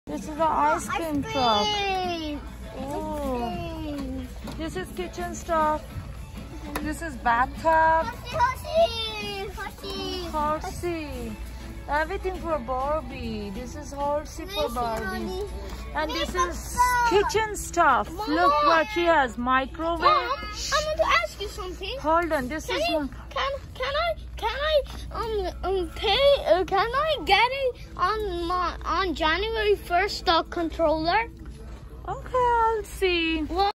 This is the ice cream truck. Cream. Oh. This is kitchen stuff. This is bathtub. Horsey. Everything for Barbie. This is horsey for Barbie. And this is kitchen stuff. Mom. Look what she has. Microwave. Mom, I want to ask you something. Hold on. This is one. Can I get it on January 1st, the controller? Okay, I'll see. Well,